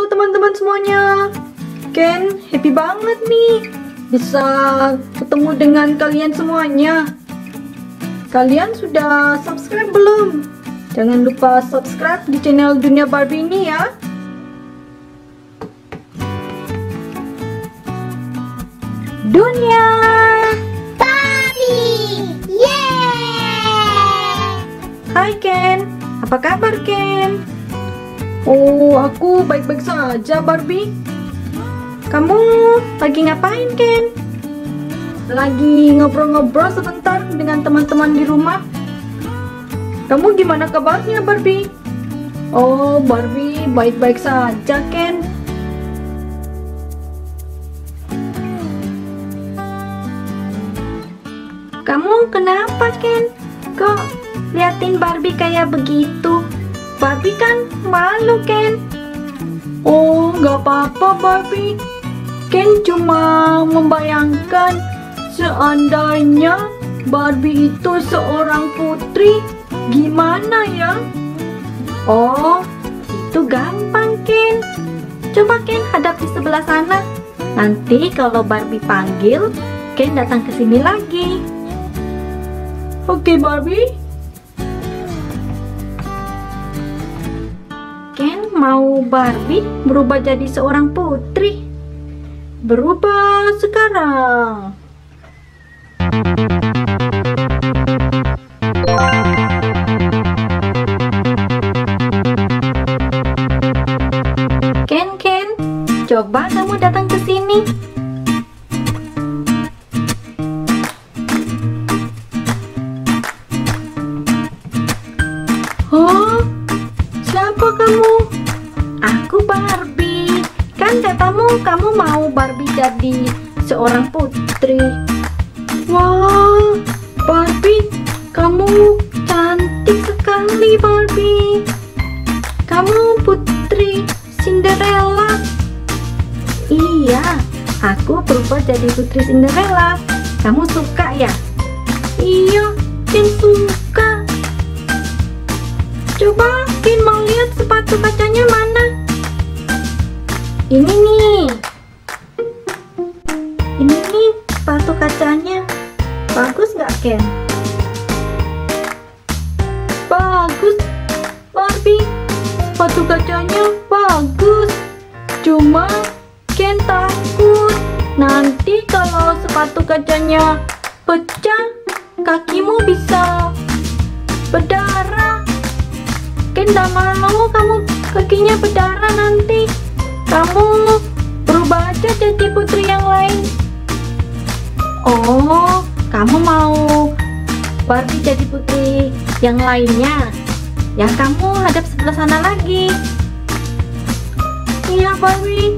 Halo teman-teman semuanya. Ken happy banget nih bisa ketemu dengan kalian semuanya. Kalian sudah subscribe belum? Jangan lupa subscribe di channel Dunia Barbie ini ya. Dunia Barbie, yeay! Hai Ken, apa kabar Ken? Oh, aku baik-baik saja Barbie. Kamu lagi ngapain Ken? Lagi ngobrol-ngobrol sebentar dengan teman-teman di rumah. Kamu gimana kabarnya Barbie? Oh, Barbie baik-baik saja Ken. Kamu kenapa Ken? Kok liatin Barbie kayak begitu? Barbie kan malu Ken. Oh, nggak apa-apa Barbie. Ken cuma membayangkan seandainya Barbie itu seorang putri, gimana ya? Oh, itu gampang Ken. Coba Ken hadap di sebelah sana. Nanti kalau Barbie panggil, Ken datang ke sini lagi. Oke Barbie. Ken mau Barbie berubah jadi seorang putri. Berubah sekarang. Ken, coba kamu datang ke sini. Oh, siapa kamu? Aku Barbie. Kan katamu kamu mau Barbie jadi seorang putri. Wah, Barbie, kamu cantik sekali Barbie. Kamu putri Cinderella. Iya, aku berubah jadi putri Cinderella. Kamu suka ya? Iya, Ken suka. Coba Ken mau lihat sepatu kacanya mana? Ini nih. Ini nih sepatu kacanya. Bagus nggak Ken? Bagus Barbie. Sepatu kacanya bagus. Cuma Ken takut nanti kalau sepatu kacanya pecah, kakimu bisa berdarah. Ken gak mau kamu kakinya berdarah nanti. Kamu berubah aja jadi putri yang lain. Oh, kamu mau Barbie jadi putri yang lainnya? Ya kamu hadap sebelah sana lagi. Iya Barbie.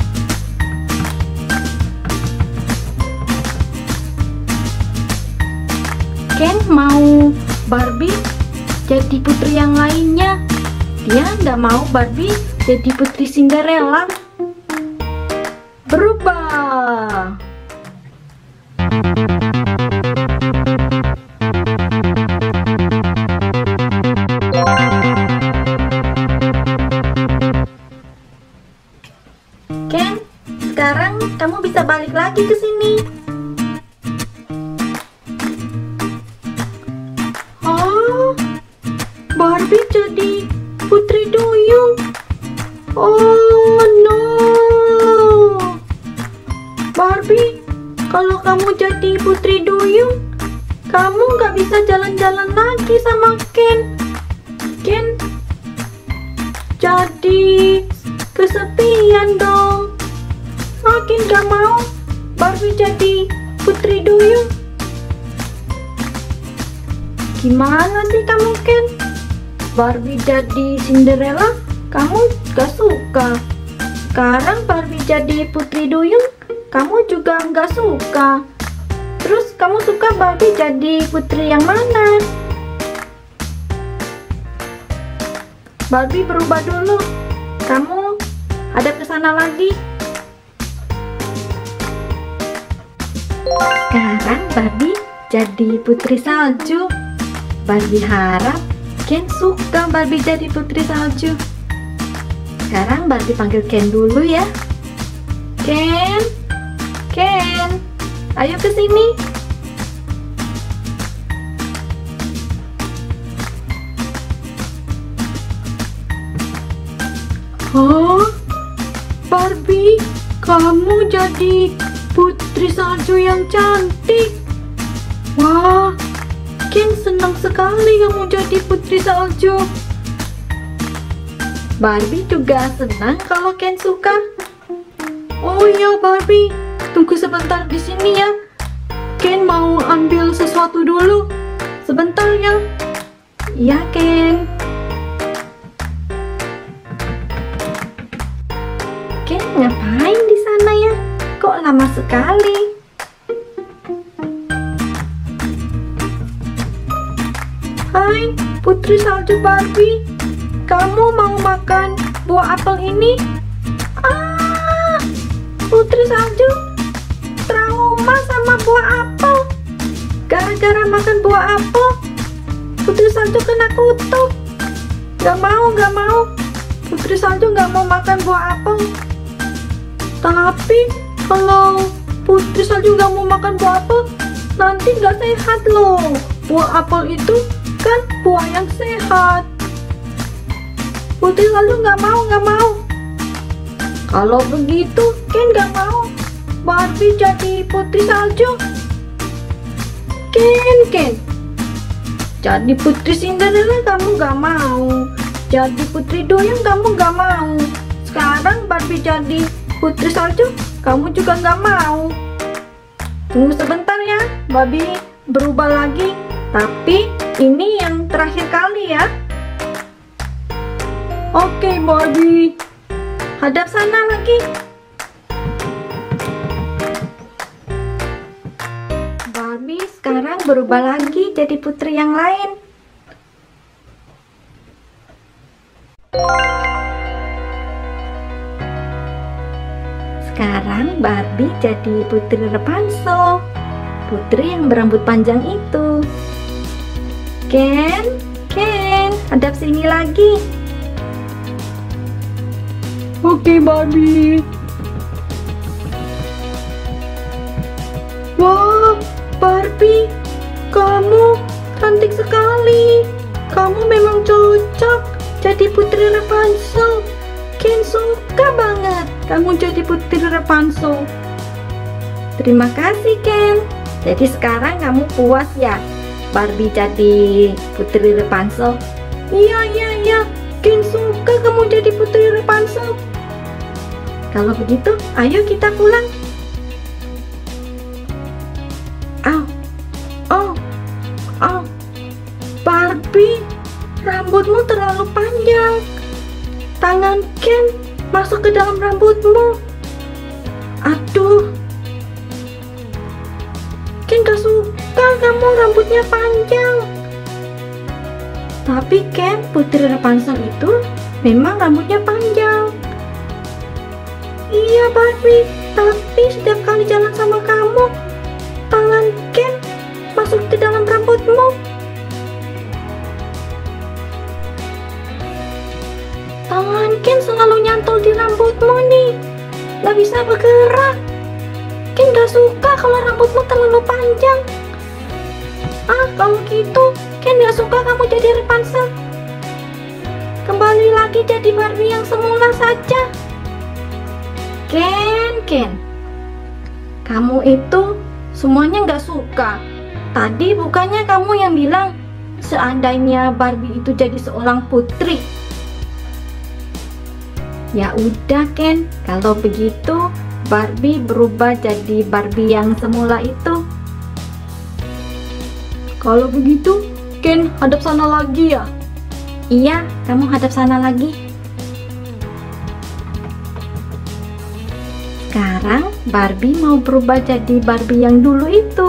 Ken mau Barbie jadi putri yang lainnya. Dia nggak mau Barbie jadi putri Cinderella. Berubah. Ken, sekarang kamu bisa balik lagi ke sini. Oh, Barbie jadi putri duyung. Oh no, Barbie, kalau kamu jadi putri duyung, kamu nggak bisa jalan-jalan lagi sama Ken. Ken jadi kesepian dong. Makin gak mau Barbie jadi putri duyung. Gimana sih kamu Ken? Barbie jadi Cinderella, kamu gak suka. Sekarang Barbie jadi putri duyung, kamu juga gak suka. Terus kamu suka Barbie jadi putri yang mana? Barbie berubah dulu. Kamu hadap ke sana lagi. Sekarang Barbie jadi putri salju. Barbie harap Ken suka Barbie jadi putri salju. Sekarang Barbie panggil Ken dulu ya. Ken, Ken, ayo ke sini. Oh, Barbie, kamu jadi putri salju yang cantik. Wah, Ken senang sekali kamu jadi putri salju. Barbie juga senang kalau Ken suka. Oh iya Barbie, tunggu sebentar di sini ya. Ken mau ambil sesuatu dulu. Sebentar ya. Iya Ken. Ken ngapain di sana ya? Kok lama sekali? Hai, putri salju Barbie. Kamu mau makan buah apel ini? Ah, putri salju trauma sama buah apel. Gara-gara makan buah apel, putri salju kena kutuk. Gak mau, gak mau. Putri salju gak mau makan buah apel. Tapi kalau putri salju gak mau makan buah apel, nanti gak sehat loh. Buah apel itu kan buah yang sehat. Putri salju gak mau, gak mau. Kalau begitu Ken gak mau Barbie jadi putri salju. Ken, jadi putri Cinderella kamu gak mau. Jadi putri duyung kamu gak mau. Sekarang Barbie jadi putri salju, kamu juga gak mau. Tunggu sebentar ya, Barbie berubah lagi. Tapi ini yang terakhir kali ya. Oke Barbie, hadap sana lagi. Barbie sekarang berubah lagi jadi putri yang lain. Sekarang Barbie jadi putri Rapunzel, putri yang berambut panjang itu. Ken, hadap sini lagi. Oke Barbie. Wah, Barbie, kamu cantik sekali. Kamu memang cocok jadi putri Rapunzel. Ken suka banget kamu jadi putri Rapunzel. Terima kasih Ken. Jadi sekarang kamu puas ya Barbie jadi putri Rapunzel? Iya. Ken suka kamu jadi putri Rapunzel. Kalau begitu, ayo kita pulang. Barbie, rambutmu terlalu panjang. Tangan Ken masuk ke dalam rambutmu. Aduh, Ken gak suka kamu rambutnya panjang. Tapi Ken, putri Rapunzel itu memang rambutnya panjang. Iya Barbie, tapi setiap kali jalan sama kamu, tangan Ken masuk ke dalam rambutmu. Tangan Ken selalu nyantol di rambutmu nih, gak bisa bergerak. Ken gak suka kalau rambutmu terlalu panjang. Kalau gitu Ken gak suka kamu jadi Rapunzel. Kembali lagi jadi Barbie yang semula saja. Ken, kamu itu semuanya gak suka. Tadi bukannya kamu yang bilang seandainya Barbie itu jadi seorang putri. Ya udah Ken, kalau begitu Barbie berubah jadi Barbie yang semula itu. Kalau begitu Ken hadap sana lagi ya? Iya, kamu hadap sana lagi. Sekarang Barbie mau berubah jadi Barbie yang dulu itu.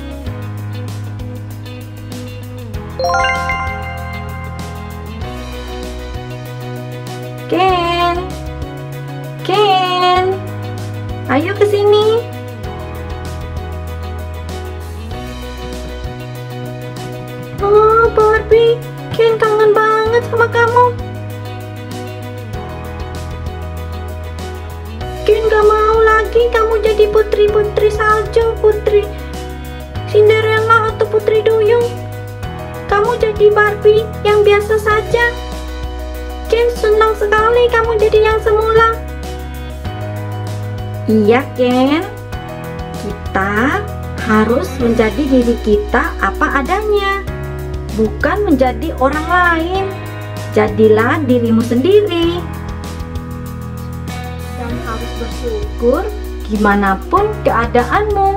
Ken, ayo ke sini. Barbie, Ken kangen banget sama kamu. Ken gak mau lagi kamu jadi putri-putri salju, putri Cinderella atau putri duyung. Kamu jadi Barbie yang biasa saja. Ken senang sekali kamu jadi yang semula. Iya Ken, kita harus menjadi diri kita apa adanya, bukan menjadi orang lain. Jadilah dirimu sendiri dan harus bersyukur gimana pun keadaanmu.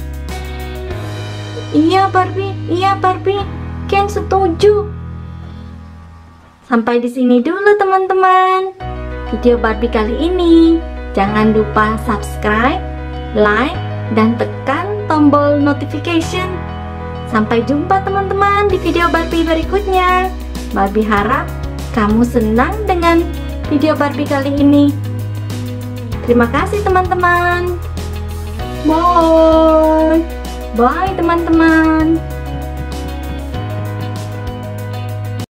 Iya Barbie, Ken setuju. Sampai di sini dulu teman-teman video Barbie kali ini. Jangan lupa subscribe, like, dan tekan tombol notification. Sampai jumpa teman-teman di video Barbie berikutnya. Barbie harap kamu senang dengan video Barbie kali ini. Terima kasih teman-teman. Bye teman-teman.